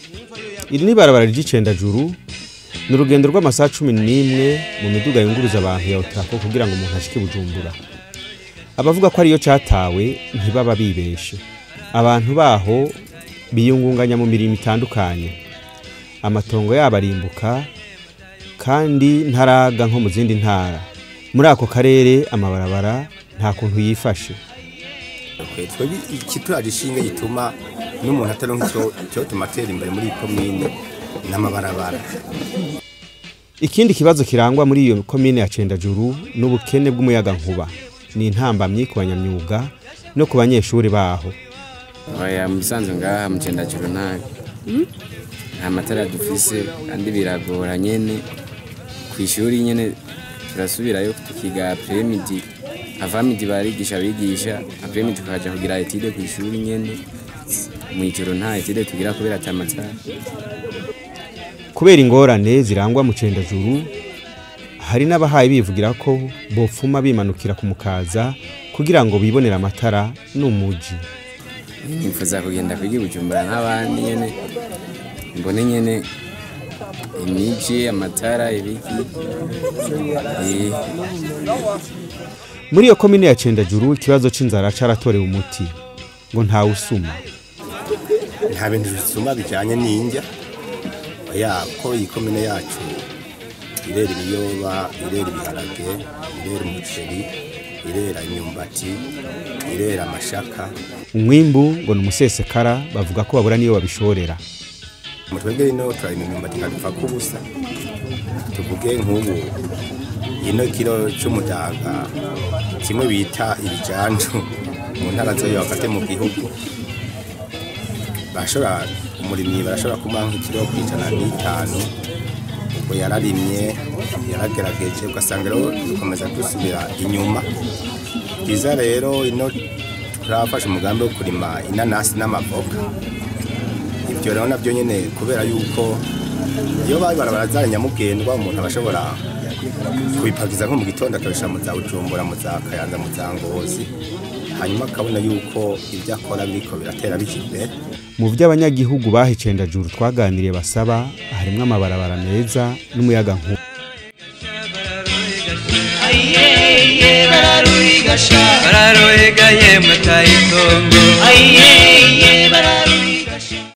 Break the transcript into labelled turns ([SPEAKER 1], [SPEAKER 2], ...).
[SPEAKER 1] Iri ni barabara ry'Icendajuru n'urugendo rw'amasaha 11 mu miduga yunguruza abantu ya Otrako kugira ngo umuntu ashike Bujumbura. Abavuga ko ariyo catawe ntibaba bibeshe. Abantu baho biyungunganya mu mirimo itandukanye. Amatongo yabarimbuka kandi ntaraga nko mu zindi ntara. Muri ako karere amabarabara nta kuntu yifashe.
[SPEAKER 2] Ikituraje ishinge gituma n'umuntu ataronka cyo tumatera imbere muri komine n'amabarabara.
[SPEAKER 1] Ikindi kibazo kirangwa muri iyo komine ya Cendajuru n'ubukene bw'umuyaga nkuba. Ni intambamyi ku banyamyuga no ku banyeshuri baho.
[SPEAKER 3] Oya musanzwe ngaha mu Cendajuru nta matara dufise kandi biragora nyene kwishuri nyene turasubirayo tukiga après-midi avamidi barigisha bigisha après-midi tukaja kugira etide kwishuri nyene mu ijoro nta etide tugira kubera atamatara.
[SPEAKER 1] Kubera ingorane zirangwa mu Cendajuru hari n'abahaye bivugira ko bopfuma bimanukira ku mukaza kugira ngo bibonera amatara n'umuji.
[SPEAKER 3] Nifuza kugenda kwiga Bujumbura nk'abandi nyene mbone nyene imiji amatara ibiki.
[SPEAKER 1] Muri iyo komine ya Cendajuru ikibazo c'inzara caratorewe umuti ngo nta usuma.
[SPEAKER 2] Nta bintu bisuma bijanye n'indya. Oya ko iyi komine yacu irera ibiyoba, irera ibiharage, irera umuceri, irera imyumbati, irera amashaka.
[SPEAKER 1] Umwimbu ngo n'umusesekara bavuga ko babura niyo babishorera.
[SPEAKER 2] Mutwege ino turarima imyumbati kadupfa kubusa. Tuvuge nk'ubu ino kilo cy'umudaga kimwe bita ibijanju mu ntara zo yakate mu gihugu. Bashora umurimyi barashobora kumuha nk'ikiro kwijana n'itanu. Ubwo yararimye yaragerageje ugasanga rero dukomeza dusubira inyuma. Iza rero ino turafashe umugambi wo kurima inanasi n'amavoka. Ibyo rero nabyo nyene kubera yuko iyo barazanye nyamugendwa umuntu abashobora kubipakiza nko mu gitondo akabisha mu za Bujumbura mu za Kayanza mu za Ngozi hanyuma akabona yuko ibyo akora biriko biratera bikimbere.
[SPEAKER 1] Mu by'abanyagihugu bahe Cendajuru twaganiriye basaba harimwe amabarabara meza n'umuyaga nkuba.
[SPEAKER 4] Bararuhigasha bararohegaye mutayitongo